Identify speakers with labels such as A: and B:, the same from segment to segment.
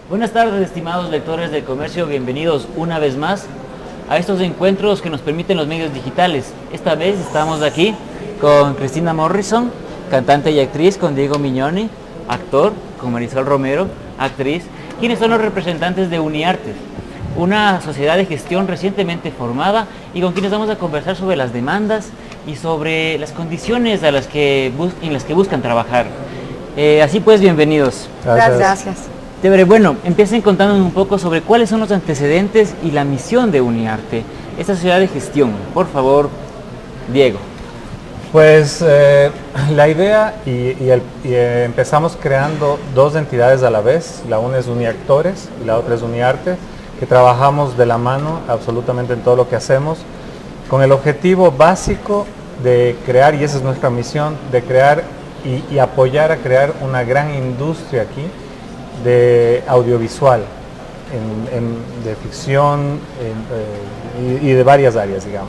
A: Buenas tardes, estimados lectores del comercio, bienvenidos una vez más a estos encuentros que nos permiten los medios digitales. Esta vez estamos aquí con Cristina Morrison, cantante y actriz, con Diego Mignoni, actor, con Marisol Romero, actriz, quienes son los representantes de Uniarte, una sociedad de gestión recientemente formada y con quienes vamos a conversar sobre las demandas y sobre las condiciones en las que buscan trabajar. Así pues, bienvenidos.
B: Gracias.
A: Bueno, empiecen contándonos un poco sobre cuáles son los antecedentes y la misión de Uniarte, esta sociedad de gestión. Por favor, Diego.
C: Pues la idea empezamos creando dos entidades a la vez. La una es Uniactores y la otra es Uniarte, que trabajamos de la mano absolutamente en todo lo que hacemos, con el objetivo básico de crear, y esa es nuestra misión, de crear y apoyar a crear una gran industria aquí de audiovisual, de ficción y de varias áreas, digamos.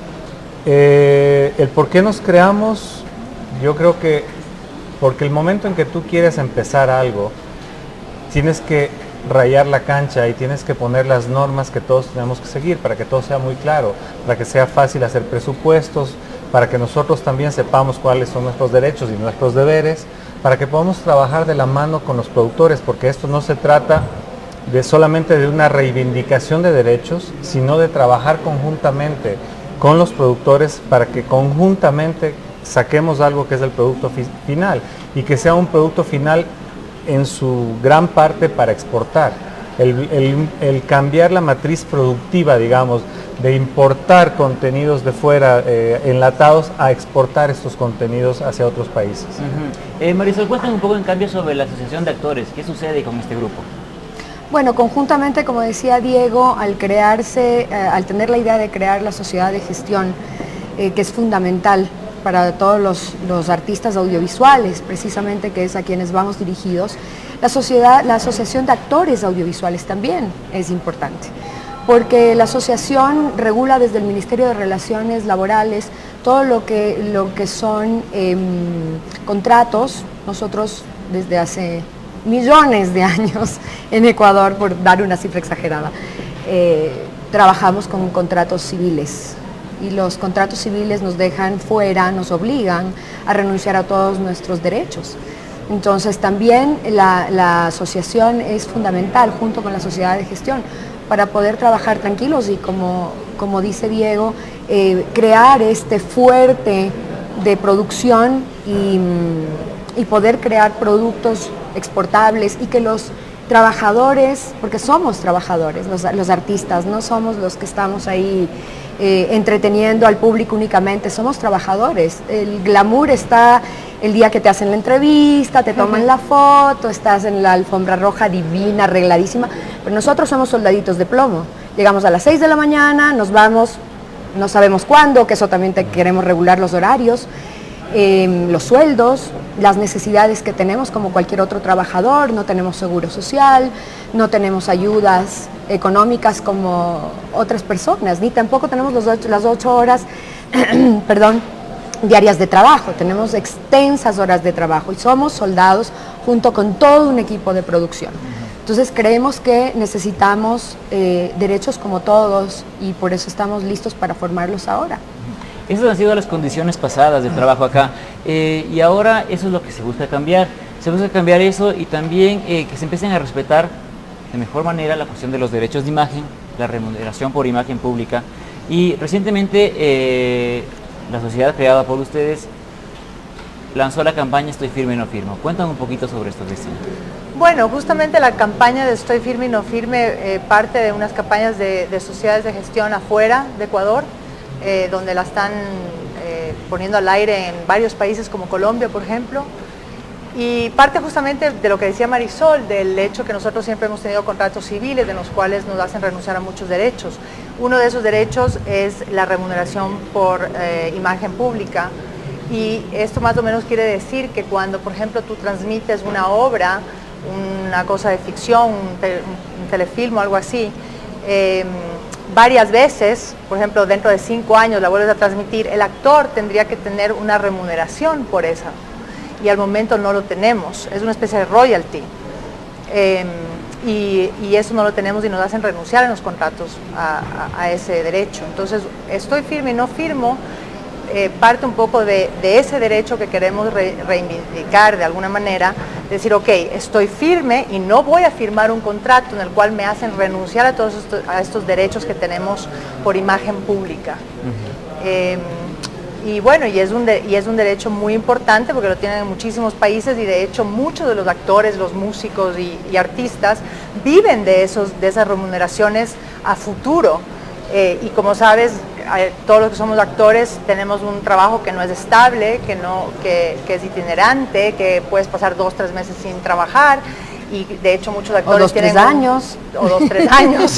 C: El por qué nos creamos, yo creo que porque el momento en que tú quieres empezar algo, tienes que rayar la cancha y tienes que poner las normas que todos tenemos que seguir para que todo sea muy claro, para que sea fácil hacer presupuestos, para que nosotros también sepamos cuáles son nuestros derechos y nuestros deberes, para que podamos trabajar de la mano con los productores, porque esto no se trata solamente de una reivindicación de derechos, sino de trabajar conjuntamente con los productores para que conjuntamente saquemos algo que es el producto final y que sea un producto final en su gran parte para exportar. El cambiar la matriz productiva, digamos, de importar contenidos de fuera enlatados a exportar estos contenidos hacia otros países.
A: Marisol, cuéntanos un poco en cambio sobre la Asociación de Actores. ¿Qué sucede con este grupo?
B: Bueno, conjuntamente, como decía Diego, al tener la idea de crear la sociedad de gestión, que es fundamental para todos los artistas audiovisuales, precisamente, que es a quienes vamos dirigidos, la Asociación de Actores Audiovisuales también es importante, porque la asociación regula desde el Ministerio de Relaciones Laborales todo lo que son contratos. Nosotros desde hace millones de años en Ecuador, por dar una cifra exagerada, trabajamos con contratos civiles. Y los contratos civiles nos dejan fuera, nos obligan a renunciar a todos nuestros derechos. Entonces también la asociación es fundamental, junto con la sociedad de gestión, para poder trabajar tranquilos y, como dice Diego, crear este fuerte de producción y poder crear productos exportables y que los trabajadores, porque somos trabajadores, los artistas, no somos los que estamos ahí entreteniendo al público únicamente, somos trabajadores. El glamour está el día que te hacen la entrevista, te toman la foto, estás en la alfombra roja divina, arregladísima, pero nosotros somos soldaditos de plomo. Llegamos a las 6 de la mañana, nos vamos, no sabemos cuándo, que eso también queremos regular los horarios, los sueldos, las necesidades que tenemos como cualquier otro trabajador. No tenemos seguro social, no tenemos ayudas económicas como otras personas, ni tampoco tenemos las 8 horas perdón, diarias de trabajo. Tenemos extensas horas de trabajo y somos soldados junto con todo un equipo de producción. Entonces creemos que necesitamos derechos como todos y por eso estamos listos para formarlos ahora.
A: Esas han sido las condiciones pasadas de trabajo acá y ahora eso es lo que se busca cambiar. Se busca cambiar eso y también que se empiecen a respetar de mejor manera la cuestión de los derechos de imagen, la remuneración por imagen pública. Y recientemente la sociedad creada por ustedes lanzó la campaña Estoy firme, no firmo. Cuéntame un poquito sobre esto, Cristina.
D: Bueno, justamente la campaña de Estoy firme y no firme parte de unas campañas de sociedades de gestión afuera de Ecuador, donde la están poniendo al aire en varios países como Colombia, por ejemplo, y parte justamente de lo que decía Marisol, del hecho que nosotros siempre hemos tenido contratos civiles, de los cuales nos hacen renunciar a muchos derechos. Uno de esos derechos es la remuneración por imagen pública, y esto más o menos quiere decir que cuando, por ejemplo, tú transmites una obra, una cosa de ficción, un telefilm o algo así, varias veces, por ejemplo, dentro de 5 años la vuelves a transmitir, el actor tendría que tener una remuneración por esa, y al momento no lo tenemos, es una especie de royalty. y eso no lo tenemos y nos hacen renunciar en los contratos a ese derecho. Entonces, estoy firme y no firmo, parte un poco de ese derecho que queremos reivindicar de alguna manera, decir, ok, estoy firme y no voy a firmar un contrato en el cual me hacen renunciar a todos estos derechos que tenemos por imagen pública. Y bueno, y es un derecho muy importante porque lo tienen en muchísimos países y de hecho muchos de los actores, los músicos y artistas viven de esas remuneraciones a futuro. Y como sabes, todos los que somos actores tenemos un trabajo que no es estable, que es itinerante, que puedes pasar 2 o 3 meses sin trabajar y de hecho muchos actores
B: o 2 o 3 años.
D: O 2 o 3 años.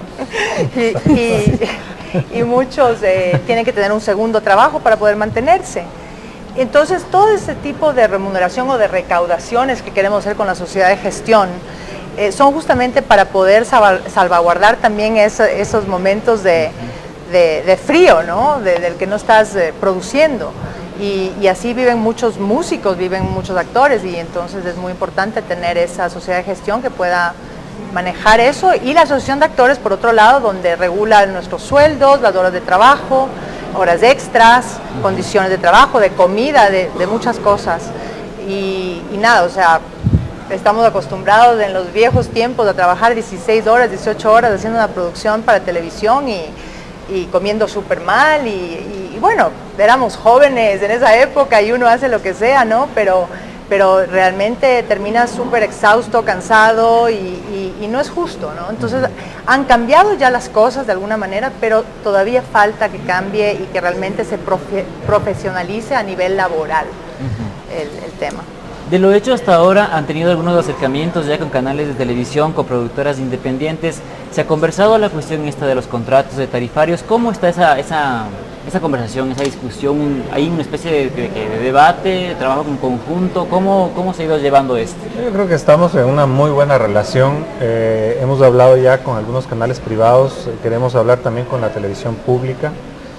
D: y muchos tienen que tener un segundo trabajo para poder mantenerse. Entonces, todo ese tipo de remuneración o de recaudaciones que queremos hacer con la sociedad de gestión son justamente para poder salvaguardar también esos momentos de frío, ¿no? Del que no estás produciendo. Y así viven muchos músicos, viven muchos actores, y entonces es muy importante tener esa sociedad de gestión que pueda manejar eso, y la asociación de actores por otro lado, donde regula nuestros sueldos, las horas de trabajo, horas extras, condiciones de trabajo, de comida, de muchas cosas. Y nada, o sea, estamos acostumbrados en los viejos tiempos a trabajar 16 horas, 18 horas haciendo una producción para televisión y comiendo súper mal y bueno, éramos jóvenes en esa época y uno hace lo que sea, ¿no? Pero realmente termina súper exhausto, cansado y no es justo, ¿no? Entonces han cambiado ya las cosas de alguna manera, pero todavía falta que cambie y que realmente se profesionalice a nivel laboral el tema.
A: De lo hecho hasta ahora, han tenido algunos acercamientos ya con canales de televisión, con productoras independientes. ¿Se ha conversado la cuestión esta de los contratos de tarifarios? ¿Cómo está esa conversación, esa discusión? ¿Hay una especie de debate, de trabajo en conjunto? ¿Cómo se ha ido llevando esto?
C: Yo creo que estamos en una muy buena relación. Hemos hablado ya con algunos canales privados, queremos hablar también con la televisión pública.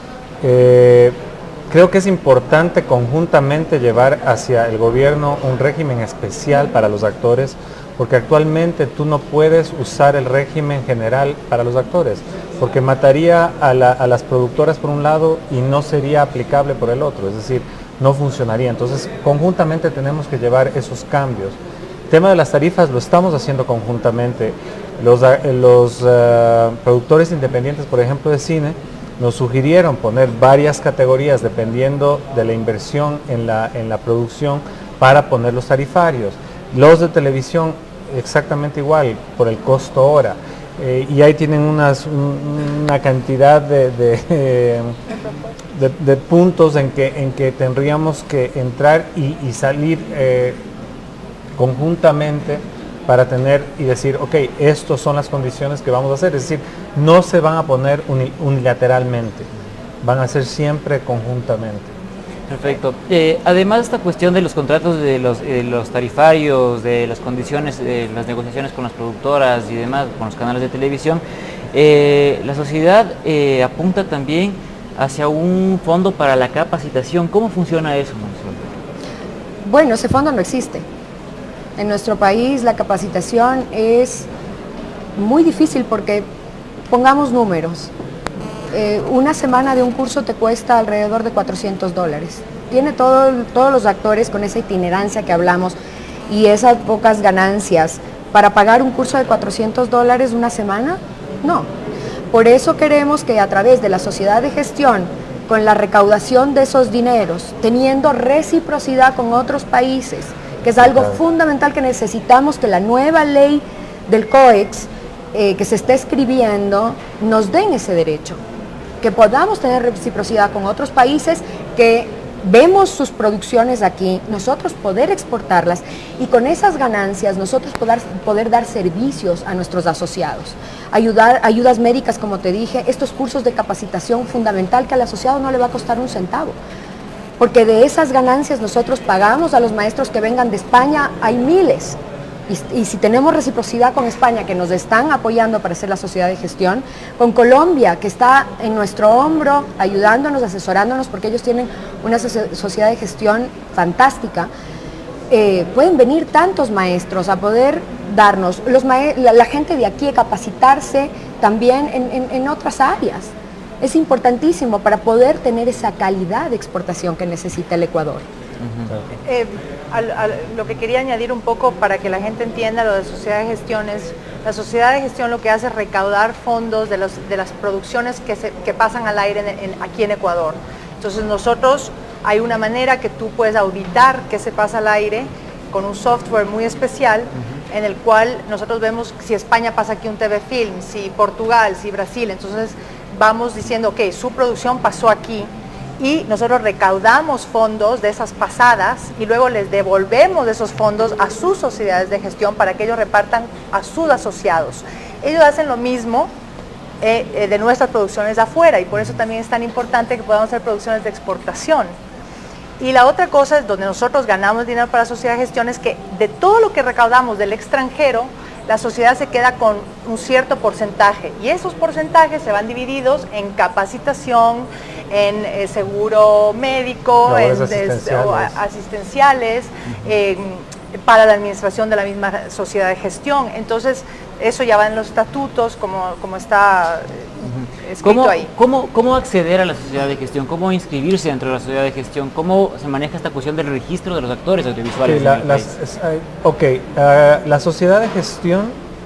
C: Creo que es importante conjuntamente llevar hacia el gobierno un régimen especial para los actores, porque actualmente tú no puedes usar el régimen general para los actores, porque mataría a las productoras por un lado y no sería aplicable por el otro, es decir, no funcionaría. Entonces, conjuntamente tenemos que llevar esos cambios. El tema de las tarifas lo estamos haciendo conjuntamente. Los productores independientes, por ejemplo, de cine, nos sugirieron poner varias categorías dependiendo de la inversión en la producción para poner los tarifarios. Los de televisión exactamente igual, por el costo hora. Y ahí tienen una cantidad de puntos en que tendríamos que entrar y salir conjuntamente para tener y decir, ok, estas son las condiciones que vamos a hacer. Es decir, no se van a poner unilateralmente, van a ser siempre conjuntamente.
A: Perfecto. Además de esta cuestión de los contratos de los tarifarios, de las condiciones, las negociaciones con las productoras y demás, con los canales de televisión, la sociedad apunta también hacia un fondo para la capacitación. ¿Cómo funciona eso, Monseñor?
B: Bueno, ese fondo no existe. En nuestro país la capacitación es muy difícil porque, pongamos números, una semana de un curso te cuesta alrededor de $400. Tiene todos los actores con esa itinerancia que hablamos y esas pocas ganancias para pagar un curso de $400 una semana, no. Por eso queremos que a través de la sociedad de gestión, con la recaudación de esos dineros, teniendo reciprocidad con otros países, que es algo fundamental que necesitamos, que la nueva ley del COEX que se está escribiendo nos den ese derecho, que podamos tener reciprocidad con otros países, que vemos sus producciones aquí, nosotros poder exportarlas y con esas ganancias nosotros poder dar servicios a nuestros asociados, ayudas médicas, como te dije, estos cursos de capacitación fundamental que al asociado no le va a costar un centavo. Porque de esas ganancias nosotros pagamos a los maestros que vengan de España, hay miles. Y si tenemos reciprocidad con España, que nos están apoyando para hacer la sociedad de gestión, con Colombia, que está en nuestro hombro, ayudándonos, asesorándonos, porque ellos tienen una sociedad de gestión fantástica, pueden venir tantos maestros a poder darnos. La gente de aquí capacitarse también en otras áreas. Es importantísimo para poder tener esa calidad de exportación que necesita el Ecuador.
D: Lo que quería añadir un poco para que la gente entienda lo de sociedad de gestión es, la sociedad de gestión lo que hace es recaudar fondos de las producciones que pasan al aire aquí en Ecuador. Entonces nosotros, hay una manera que tú puedes auditar qué se pasa al aire con un software muy especial en el cual nosotros vemos si España pasa aquí un TV Film, si Portugal, si Brasil, entonces vamos diciendo, ok, su producción pasó aquí y nosotros recaudamos fondos de esas pasadas y luego les devolvemos esos fondos a sus sociedades de gestión para que ellos repartan a sus asociados. Ellos hacen lo mismo de nuestras producciones de afuera y por eso también es tan importante que podamos hacer producciones de exportación. Y la otra cosa es donde nosotros ganamos dinero para la sociedad de gestión es que de todo lo que recaudamos del extranjero, la sociedad se queda con un cierto porcentaje y esos porcentajes se van divididos en capacitación, en seguro médico, en asistenciales, para la administración de la misma sociedad de gestión. Entonces, eso ya va en los estatutos, como está escrito ahí.
A: ¿Cómo acceder a la sociedad de gestión? ¿Cómo inscribirse dentro de la sociedad de gestión? ¿Cómo se maneja esta cuestión del registro de los actores audiovisuales?
C: La sociedad de gestión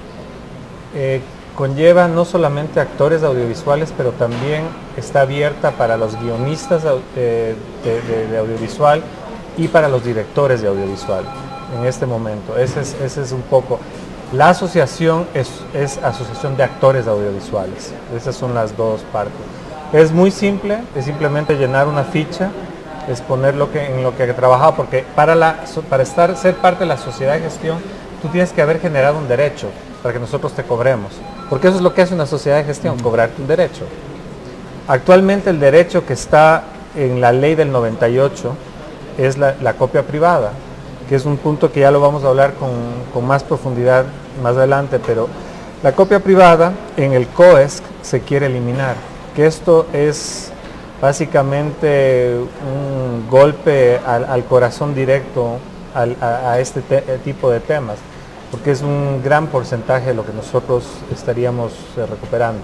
C: conlleva no solamente actores audiovisuales, pero también está abierta para los guionistas de audiovisual y para los directores de audiovisual en este momento. Ese es un poco. La asociación es asociación de actores audiovisuales. Esas son las dos partes. Es muy simple, es simplemente llenar una ficha, es poner en lo que he trabajado, porque para ser parte de la sociedad de gestión, tú tienes que haber generado un derecho para que nosotros te cobremos. Porque eso es lo que hace una sociedad de gestión, cobrarte un derecho. Actualmente el derecho que está en la ley del 98 es la copia privada, que es un punto que ya lo vamos a hablar con más profundidad más adelante, pero la copia privada en el COESC se quiere eliminar, que esto es básicamente un golpe al corazón directo a este tipo de temas, porque es un gran porcentaje de lo que nosotros estaríamos recuperando.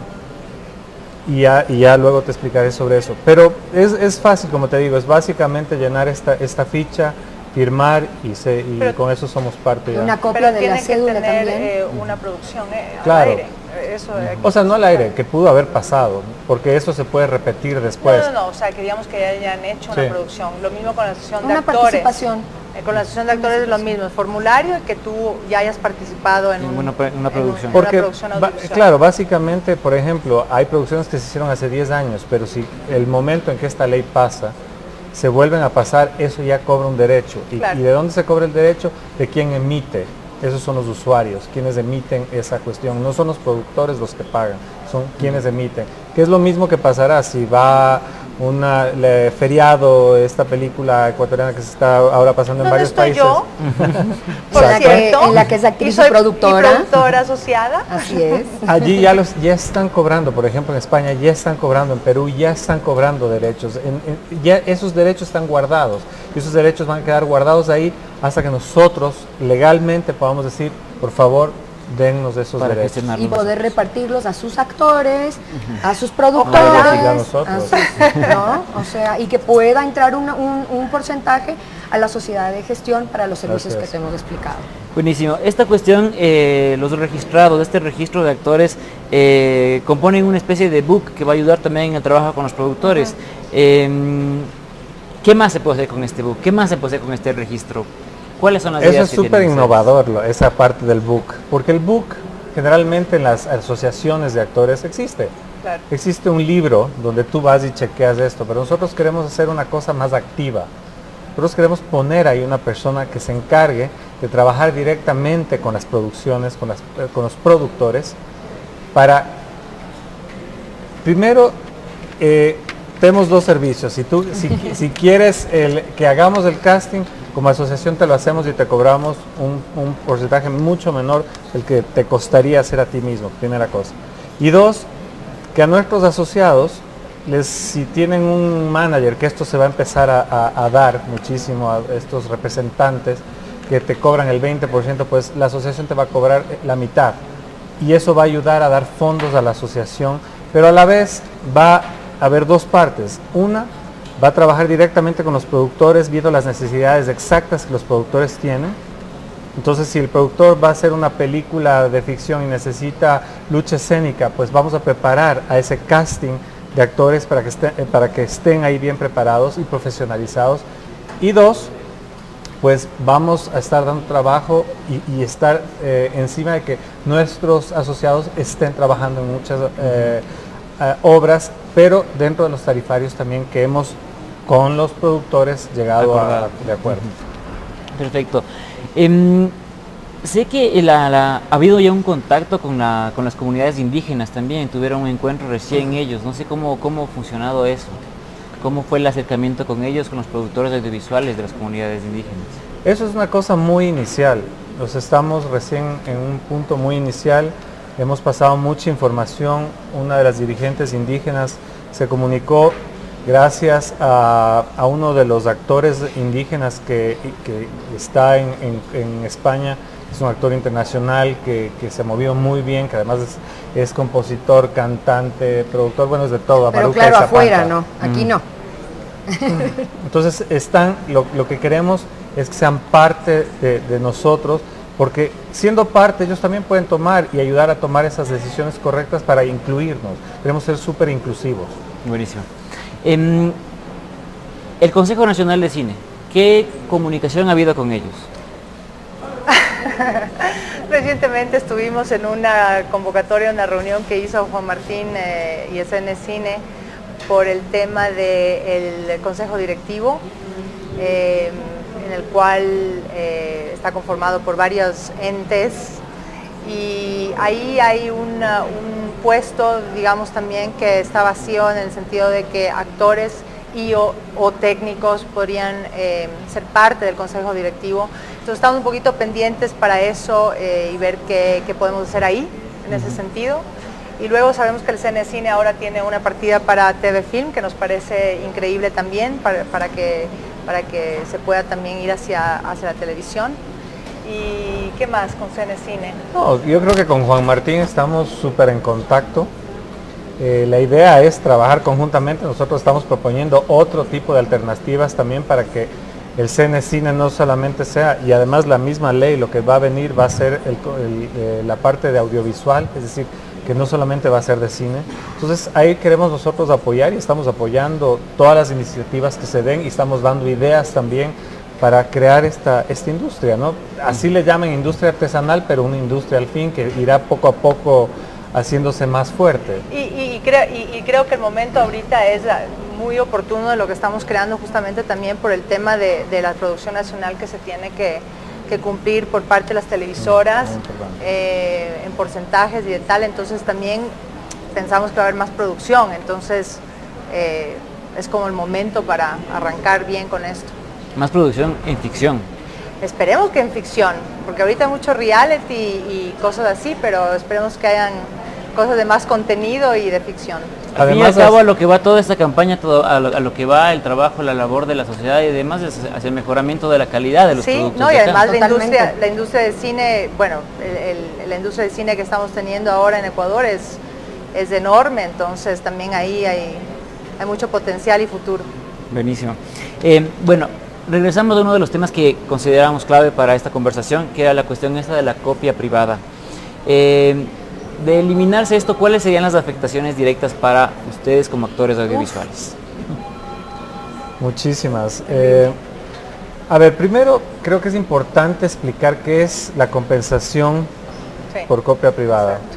C: Y ya luego te explicaré sobre eso. Pero es fácil, como te digo, es básicamente llenar esta ficha, firmar y con eso somos parte.
B: Una copia de la cédula también.
D: Una producción
C: claro.
D: al aire. Eso
C: o sea, no al aire, que pudo haber pasado, porque eso se puede repetir después.
D: No, o sea, que digamos que ya hayan hecho una producción. Lo mismo con la asociación de
B: una
D: actores.
B: Participación.
D: Con la asociación de actores es lo mismo, el formulario y que tú ya hayas participado en
A: una producción.
C: Porque,
D: una producción audiovisual.
C: Claro, básicamente, por ejemplo, hay producciones que se hicieron hace 10 años, pero si el momento en que esta ley pasa, se vuelven a pasar, eso ya cobra un derecho.
D: Claro.
C: ¿Y de dónde se cobra el derecho? De quien emite. Esos son los usuarios, quienes emiten esa cuestión. No son los productores los que pagan, son quienes emiten. Que es lo mismo que pasará si va feriado, esta película ecuatoriana que se está ahora pasando en varios países.
D: Yo?
B: Por cierto, en la que es actriz y productora.
D: Y productora asociada.
B: Así es.
C: Allí ya están cobrando, por ejemplo en España ya están cobrando, en Perú ya están cobrando derechos, ya esos derechos están guardados y esos derechos van a quedar guardados ahí hasta que nosotros legalmente podamos decir, por favor, dennos esos derechos.
B: Y poder repartirlos a sus actores, a sus productores,
C: a nosotros.
B: ¿no? O sea, y que pueda entrar un porcentaje a la sociedad de gestión para los servicios que te hemos explicado.
A: Buenísimo. Esta cuestión, los registrados, este registro de actores, componen una especie de book que va a ayudar también en el trabajo con los productores. ¿Qué más se puede hacer con este book? ¿Qué más se puede hacer con este registro? ¿Cuáles son las ideas
C: Eso es
A: que
C: súper
A: tienen
C: innovador, esa parte del book, porque el book generalmente en las asociaciones de actores existe.
D: Claro.
C: Existe un libro donde tú vas y chequeas esto, pero nosotros queremos hacer una cosa más activa. Nosotros queremos poner ahí una persona que se encargue de trabajar directamente con las producciones, con los productores, para, primero, tenemos dos servicios. Si quieres que hagamos el casting, como asociación te lo hacemos y te cobramos un porcentaje mucho menor del que te costaría hacer a ti mismo, primera cosa. Y dos, que a nuestros asociados, si tienen un manager, que esto se va a empezar a dar muchísimo a estos representantes, que te cobran el 20%, pues la asociación te va a cobrar la mitad. Y eso va a ayudar a dar fondos a la asociación, pero a la vez va a haber dos partes. Una, va a trabajar directamente con los productores, viendo las necesidades exactas que los productores tienen. Entonces, si el productor va a hacer una película de ficción y necesita lucha escénica, pues vamos a preparar a ese casting de actores para que estén ahí bien preparados y profesionalizados. Y dos, pues vamos a estar dando trabajo y estar encima de que nuestros asociados estén trabajando en muchas obras, pero dentro de los tarifarios también que hemos con los productores llegado de acuerdo.
A: Perfecto. Sé que ha habido ya un contacto con las comunidades indígenas también, tuvieron un encuentro recién ellos, no sé cómo ha funcionado eso, cómo fue el acercamiento con ellos, con los productores audiovisuales de las comunidades indígenas.
C: Eso es una cosa muy inicial, estamos recién en un punto muy inicial, hemos pasado mucha información, una de las dirigentes indígenas se comunicó gracias a uno de los actores indígenas que está en España, es un actor internacional que se movió muy bien, que además es compositor, cantante, productor, bueno, es de todo.
B: Pero claro, afuera no, aquí no.
C: Entonces lo que queremos es que sean parte de nosotros, porque siendo parte ellos también pueden tomar y ayudar a tomar esas decisiones correctas para incluirnos. Queremos ser súper inclusivos.
A: Buenísimo. El Consejo Nacional de Cine, ¿qué comunicación ha habido con ellos?
D: Recientemente estuvimos en una convocatoria, una reunión que hizo Juan Martín y SN Cine por el tema del Consejo Directivo, en el cual está conformado por varios entes, y ahí hay un puesto, digamos, también que está vacío en el sentido de que actores o técnicos podrían ser parte del Consejo Directivo. Entonces estamos un poquito pendientes para eso y ver qué podemos hacer ahí, en ese sentido. Y luego sabemos que el CNE Cine ahora tiene una partida para TV Film, que nos parece increíble también, para que se pueda también ir hacia la televisión. ¿Y qué más con CNE Cine?
C: No, yo creo que con Juan Martín estamos súper en contacto. La idea es trabajar conjuntamente. Nosotros estamos proponiendo otro tipo de alternativas también para que el CNE Cine no solamente sea, y además la misma ley lo que va a venir va a ser la parte de audiovisual, es decir, que no solamente va a ser de cine. Entonces ahí queremos nosotros apoyar y estamos apoyando todas las iniciativas que se den y estamos dando ideas también para crear esta industria, ¿no? Así le llaman industria artesanal, pero una industria al fin que irá poco a poco haciéndose más fuerte.
D: Y creo que el momento ahorita es muy oportuno de lo que estamos creando, justamente también por el tema de la producción nacional que se tiene que cumplir por parte de las televisoras en porcentajes y de tal. Entonces también pensamos que va a haber más producción, entonces es como el momento para arrancar bien con esto.
A: Más producción en ficción.
D: Esperemos que en ficción, porque ahorita hay mucho reality y cosas así, pero esperemos que hayan cosas de más contenido y de ficción.
A: Al fin y al cabo, a lo que va toda esta campaña, a lo que va el trabajo, la labor de la sociedad y demás, es hacia el mejoramiento de la calidad de los productos.
D: Sí, no, y además la industria de cine, bueno, la industria de cine que estamos teniendo ahora en Ecuador es enorme, entonces también ahí hay mucho potencial y futuro. Buenísimo.
A: Bueno, regresamos a uno de los temas que consideramos clave para esta conversación, que era la cuestión esta de la copia privada. De eliminarse esto, ¿cuáles serían las afectaciones directas para ustedes como actores audiovisuales?
C: Muchísimas. A ver, primero creo que es importante explicar qué es la compensación por copia privada. Exacto.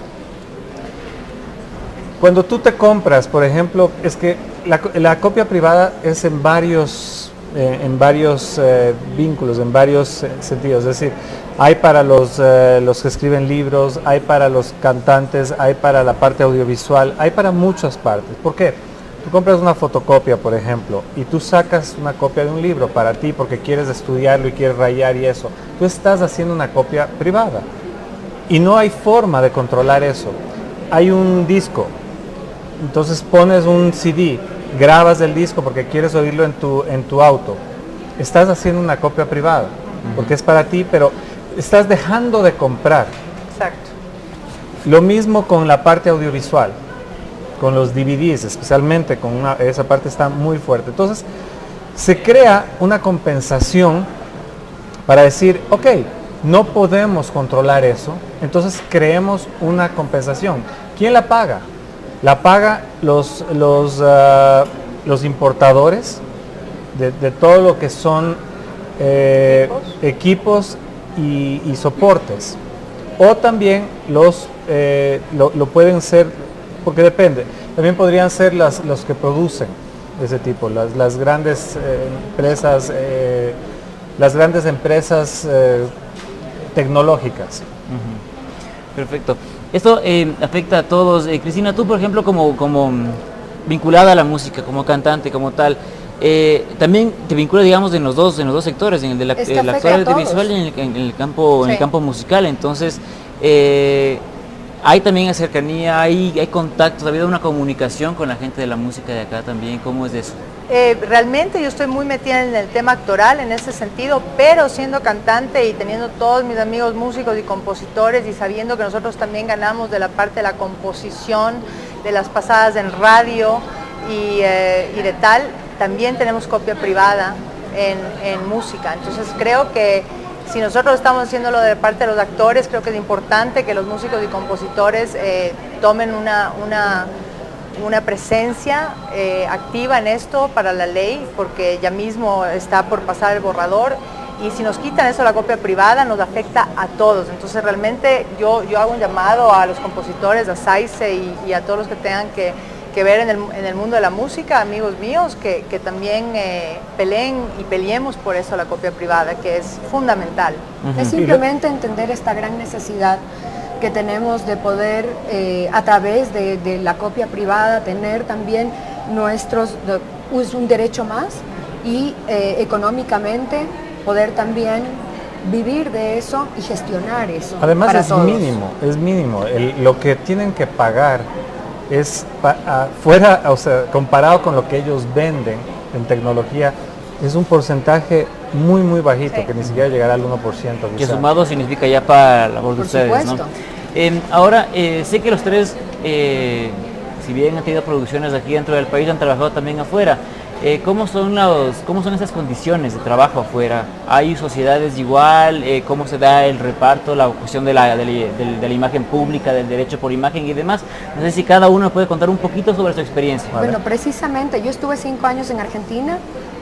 C: Cuando tú te compras, por ejemplo, es que la copia privada es en varios vínculos, en varios sentidos, es decir, hay para los que escriben libros, hay para los cantantes, hay para la parte audiovisual, hay para muchas partes. ¿Por qué? Tú compras una fotocopia, por ejemplo, y tú sacas una copia de un libro para ti porque quieres estudiarlo y quieres rayar y eso. Tú estás haciendo una copia privada y no hay forma de controlar eso. Hay un disco, entonces pones un CD, grabas el disco porque quieres oírlo en tu auto. Estás haciendo una copia privada. porque es para ti, pero estás dejando de comprar.
D: Exacto.
C: Lo mismo con la parte audiovisual, con los DVDs, especialmente esa parte está muy fuerte. Entonces, se crea una compensación para decir, ok, no podemos controlar eso, entonces creemos una compensación. ¿Quién la paga? La paga los importadores de todo lo que son equipos y soportes. O también lo pueden ser, porque depende, también podrían ser los que producen de ese tipo, las grandes empresas tecnológicas.
A: Perfecto. Esto afecta a todos. Cristina, tú, por ejemplo, como vinculada a la música, como cantante, como tal, también te vincula, digamos, en los dos sectores, en el de la actor audiovisual y en el campo musical. Entonces, hay también cercanía, hay contactos, ha habido una comunicación con la gente de la música de acá también. ¿Cómo es eso?
D: Realmente yo estoy muy metida en el tema actoral en ese sentido, pero siendo cantante y teniendo todos mis amigos músicos y compositores y sabiendo que nosotros también ganamos de la parte de la composición, de las pasadas en radio y de tal, también tenemos copia privada en música. Entonces creo que si nosotros estamos haciéndolo de parte de los actores, creo que es importante que los músicos y compositores tomen una presencia activa en esto para la ley, porque ya mismo está por pasar el borrador, y si nos quitan eso, la copia privada, nos afecta a todos. Entonces realmente yo hago un llamado a los compositores, a SAICE y a todos los que tengan que ver en el mundo de la música, amigos míos, que también peleen y peleemos por eso la copia privada, que es fundamental.
B: Es simplemente entender esta gran necesidad que tenemos de poder, a través de la copia privada, tener también es un derecho más y económicamente poder también vivir de eso y gestionar eso.
C: Además
B: para
C: es
B: todos.
C: mínimo. Lo que tienen que pagar es fuera, o sea, comparado con lo que ellos venden en tecnología, es un porcentaje muy bajito, que ni siquiera llegará al 1%.
A: Que sumado significa ya para la labor de ustedes,
B: supuesto.
A: ¿no? Ahora, sé que los tres, si bien han tenido producciones aquí dentro del país, han trabajado también afuera. ¿Cómo son esas condiciones de trabajo afuera? ¿Hay sociedades igual? ¿Cómo se da el reparto, la cuestión de la imagen pública, del derecho por imagen y demás? No sé si cada uno puede contar un poquito sobre su experiencia.
B: Bueno, precisamente, yo estuve 5 años en Argentina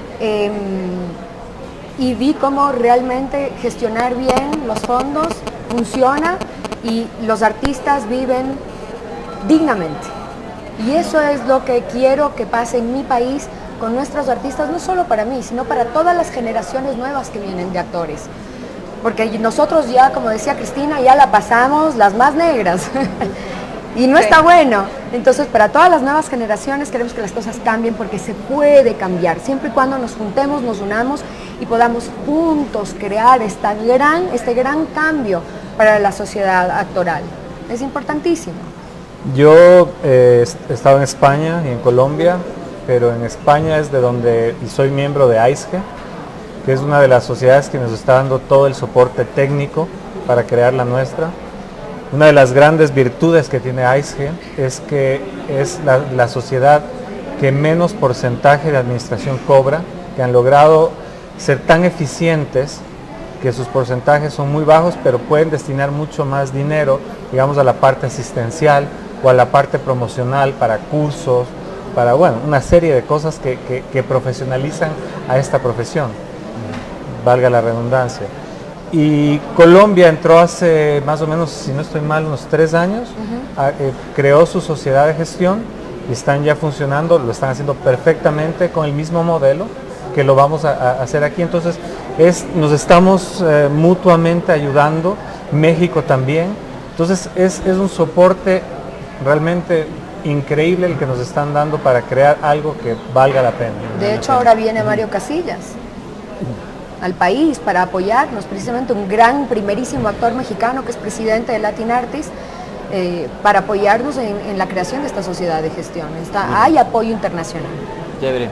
B: y vi cómo realmente gestionar bien los fondos funciona y los artistas viven dignamente. Y eso es lo que quiero que pase en mi país con nuestros artistas, no solo para mí, sino para todas las generaciones nuevas que vienen de actores. Porque nosotros ya, como decía Cristina, ya la pasamos las más negras y no está bueno. Entonces, para todas las nuevas generaciones queremos que las cosas cambien, porque se puede cambiar, siempre y cuando nos juntemos, nos unamos y podamos juntos crear este gran cambio para la sociedad actoral. Es importantísimo.
C: Yo he estado en España y en Colombia, pero en España es de donde, y soy miembro de AISGE, que es una de las sociedades que nos está dando todo el soporte técnico para crear la nuestra. Una de las grandes virtudes que tiene AISGE es que es la sociedad que menos porcentaje de administración cobra, que han logrado ser tan eficientes que sus porcentajes son muy bajos, pero pueden destinar mucho más dinero, digamos, a la parte asistencial o a la parte promocional, para cursos, para, bueno, una serie de cosas que profesionalizan a esta profesión, valga la redundancia. Y Colombia entró hace más o menos, si no estoy mal, unos 3 años, creó su sociedad de gestión y están ya funcionando, lo están haciendo perfectamente con el mismo modelo que lo vamos a hacer aquí. Entonces nos estamos mutuamente ayudando, México también. Entonces es un soporte realmente increíble el que nos están dando para crear algo que valga la pena.
B: De hecho, ahora viene Mario Casillas al país para apoyarnos, precisamente un primerísimo actor mexicano que es presidente de Latin Artists, para apoyarnos en la creación de esta sociedad de gestión. Hay apoyo internacional.
A: Chévere.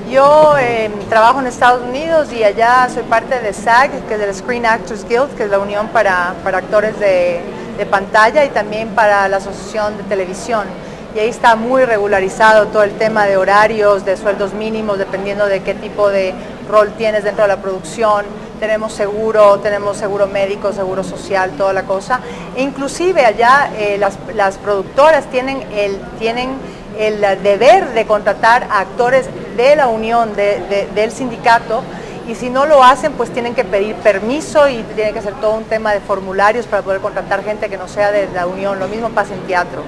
D: Yo trabajo en Estados Unidos y allá soy parte de SAG, que es el Screen Actors Guild, que es la unión para actores de pantalla, y también para la Asociación de Televisión. Y ahí está muy regularizado todo el tema de horarios, de sueldos mínimos, dependiendo de qué tipo de rol tienes dentro de la producción. Tenemos seguro médico, seguro social, toda la cosa. E inclusive allá las productoras tienen el deber de contratar a actores de la unión, del sindicato, y si no lo hacen, pues tienen que pedir permiso y tiene que ser todo un tema de formularios para poder contratar gente que no sea de la unión. Lo mismo pasa en teatro.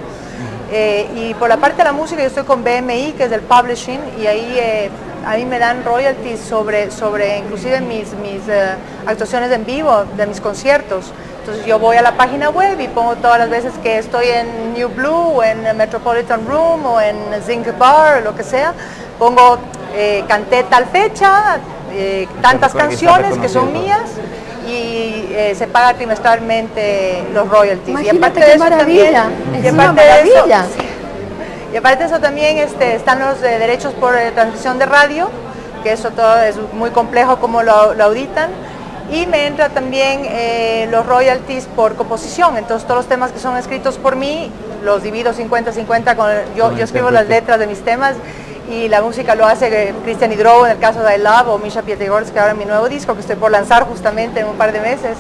D: Y por la parte de la música, yo estoy con BMI, que es del publishing, y ahí a mí me dan royalties sobre inclusive mis actuaciones en vivo de mis conciertos. Entonces yo voy a la página web y pongo todas las veces que estoy en New Blue, o en Metropolitan Room, o en Zinc Bar, o lo que sea. Pongo, canté tal fecha, tantas canciones que son mías, y se paga trimestralmente los royalties.
B: Imagínate qué maravilla, es una maravilla.
D: Y aparte de eso también están los derechos por transmisión de radio, que eso todo es muy complejo como lo auditan. Y me entra también los royalties por composición. Entonces todos los temas que son escritos por mí los divido 50-50, yo escribo las letras de mis temas, y la música lo hace Cristian Hidrobo en el caso de I Love, o Misha Pietigorsk, que ahora en mi nuevo disco que estoy por lanzar justamente en un par de meses.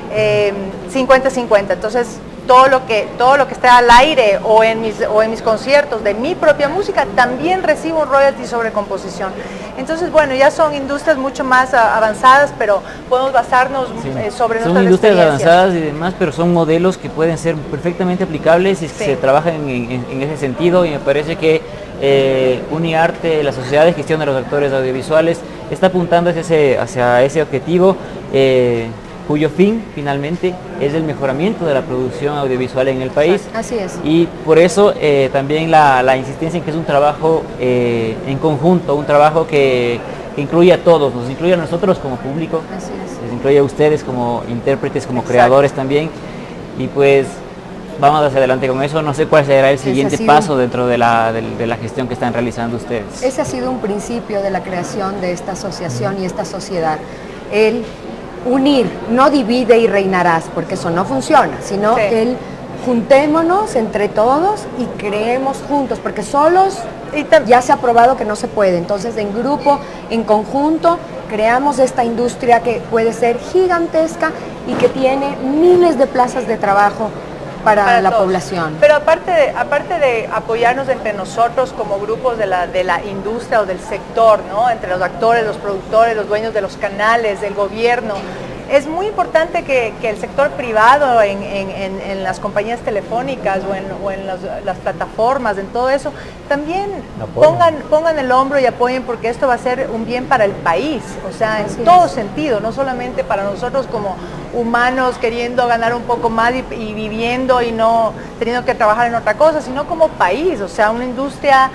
D: 50-50. Entonces todo lo que está al aire o en mis conciertos de mi propia música, también recibo un royalty sobre composición. Entonces, bueno, ya son industrias mucho más avanzadas, pero podemos basarnos sobre nuestras experiencias.
A: Son industrias avanzadas y demás, pero son modelos que pueden ser perfectamente aplicables si se trabaja en ese sentido, y me parece que Uniarte, la Sociedad de Gestión de los Actores Audiovisuales, está apuntando hacia ese objetivo, cuyo fin finalmente es el mejoramiento de la producción audiovisual en el país.
B: Así es.
A: Y por eso también la insistencia en que es un trabajo en conjunto, un trabajo que incluye a todos, nos incluye a nosotros como público, les incluye a ustedes como intérpretes, como creadores también, y pues vamos hacia adelante con eso. No sé cuál será el siguiente paso dentro de la gestión que están realizando ustedes.
B: Ese ha sido un principio de la creación de esta asociación y esta sociedad, el unir, no divide y reinarás, porque eso no funciona, sino el juntémonos entre todos y creemos juntos, porque solos ya se ha probado que no se puede. Entonces, en grupo, en conjunto, creamos esta industria que puede ser gigantesca y que tiene miles de plazas de trabajo para la población.
D: Pero aparte de apoyarnos entre nosotros como grupos de la industria o del sector, ¿no? Entre los actores, los productores, los dueños de los canales, del gobierno, es muy importante que el sector privado en las compañías telefónicas o en las plataformas, en todo eso, también pongan el hombro y apoyen, porque esto va a ser un bien para el país, o sea, en todo sentido, no solamente para nosotros como humanos queriendo ganar un poco más y viviendo y no teniendo que trabajar en otra cosa, sino como país, o sea, una industria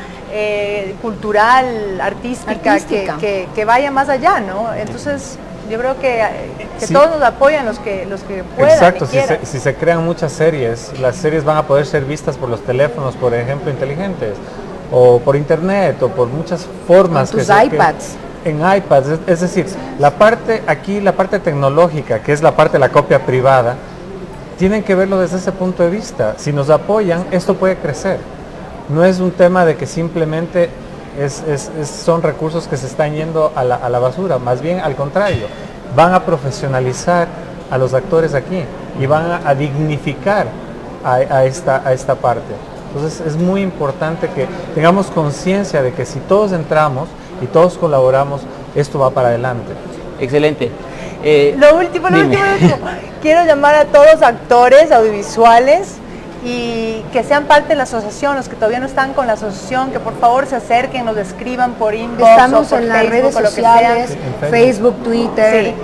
D: cultural, artística. Que vaya más allá, ¿no? Entonces yo creo que todos nos apoyan los que puedan.
C: Exacto, si se crean muchas series, las series van a poder ser vistas por los teléfonos, por ejemplo, inteligentes, o por internet, o por muchas formas.
B: Tus iPads.
C: En iPads, es decir, la parte tecnológica, que es la parte de la copia privada, tienen que verlo desde ese punto de vista. Si nos apoyan, esto puede crecer. No es un tema de que simplemente son recursos que se están yendo a la basura, más bien al contrario, van a profesionalizar a los actores aquí y van a dignificar a esta parte. Entonces es muy importante que tengamos conciencia de que si todos entramos y todos colaboramos, esto va para adelante.
A: Excelente.
D: Lo último, quiero llamar a todos actores audiovisuales y que sean parte de la asociación, los que todavía no están con la asociación, que por favor se acerquen, nos escriban por inbox.
B: Estamos
D: o por
B: en las
D: Facebook,
B: redes
D: o lo
B: sociales,
D: que sea.
B: Facebook, Twitter.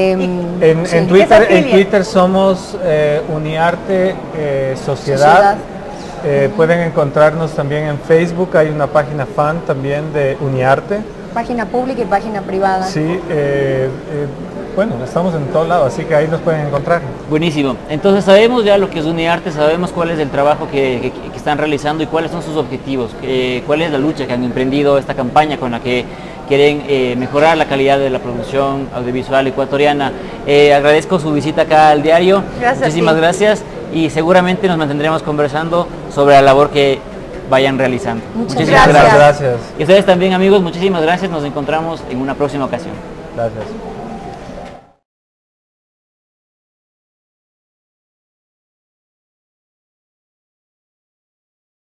C: En Twitter somos Uniarte Sociedad. Pueden encontrarnos también en Facebook, hay una página fan también de Uniarte.
B: página pública y página privada.
C: Sí, bueno, estamos en todo lado, así que ahí nos pueden encontrar.
A: Buenísimo. Entonces sabemos ya lo que es UniArte, sabemos cuál es el trabajo que están realizando y cuáles son sus objetivos, cuál es la lucha que han emprendido, esta campaña con la que quieren mejorar la calidad de la producción audiovisual ecuatoriana. Agradezco su visita acá al diario.
D: Gracias.
A: Muchísimas gracias y seguramente nos mantendremos conversando sobre la labor que vayan realizando.
B: Muchísimas
C: Gracias.
A: Y ustedes también, amigos, muchísimas gracias. Nos encontramos en una próxima ocasión.
C: Gracias.